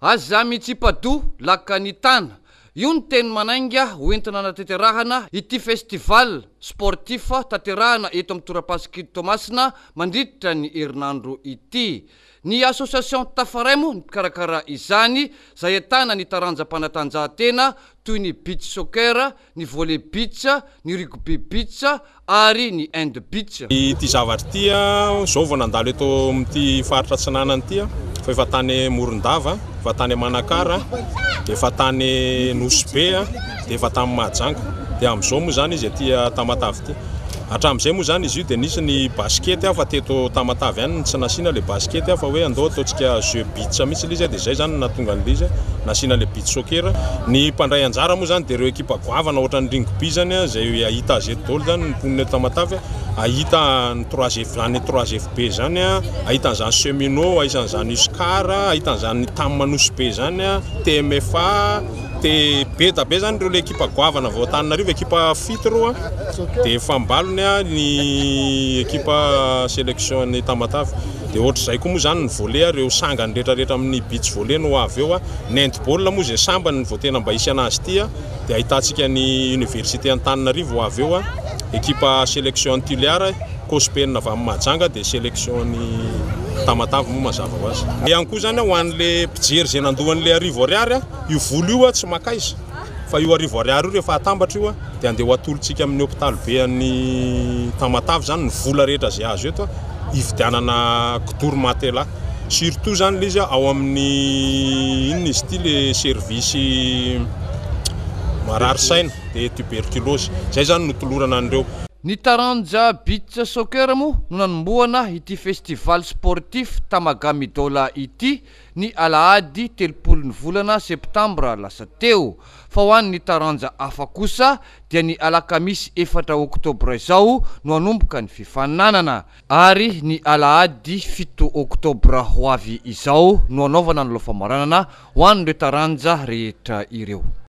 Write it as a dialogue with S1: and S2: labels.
S1: Aza mitsipado lakanitana io ny teny manainga hoentina natanterahana ity festival sportif tanterahana eto amin'ny torapasika Tomasina mandritra ny herinandro ity. Ny association Tafaremo mikarakara izany izay ahitana ny taranjam-panatanjahantena toy ny beach soccer, ny volley beach, ny rugby beach ary ny hand beach.
S2: Ity zavatra ity zao vao nandalo eto amin'ity faritra Atsinanana ity fa efa tany Morondava, efa tany Manakara, efa tany Nosbe, dia efa tany Mahajanga. Dia amin'izao moa zany izy aty Tamatavy ity. Hatramin'izay moa zany izy io dia nisy ny basket fa teto Tamatavy ihany tsy nasiana le basket fa hoe andao ataontsika jeu beach mihitsy izy dia zay zany natonga an'izy nasiana le beach soccer. Ny mpandray anjara moa zany dia ireo ekipa goavana ohatra ny rugby zany izay ahita azy eto daholo zany ny mponina Tamatavy, ahita ny 3FB zany, ahita an'izany Cheminot, ahita an'izany Uscar, ahita an'izany Tammanosbe zany, TMFA, beta be zany ireo le ekipa goavana vao Antananarivo ekipa fito reo dia fambalony ny ekipa sélection ny Tamatavy. Dia ohatra zay koa moa zany ny volley ireo sangany rehetrarehetra amin'ny beach volley no avy eo. Ny handball moa zay sambany vao tena mba hisy anazy ity dia ahitantsika ny université Antananarivo avy eo, ekipa sélection titulaire Cospen avy amin'ny Mahajanga dia sélection ny Tamatavy moa mazava ho azy. Ihany koa zany ho an'le mpijery izay nandohan'le arivo ariary io volo io tsy makaiza fa io arivo ariary io rehefa atambatra io dia andeha ho atolotsika amin'ny hôpitaly be an'ny Tamatavy zany ny vola rehetra izay azo eto hividianana kitory matela, surtout zany le izy ao amin'ny inona izy ity le servisy marary saina dia tuberculose, zay zany no tolorana an'ireo.
S1: Ny taranja beach soccer moa no nanombohana ity festival sportif Tamagamidola ity ny alahady 30 volana septambra lasa teo. Fa ho an'ny taranja hafa kosa dia ny alakamisy 4 oktobra izao no hanomboka ny fifaninanana, ary ny alahady 7 oktobra ho avy izao no hanaovana ny loafamaranana ho an'ireo taranja rehetra ireo.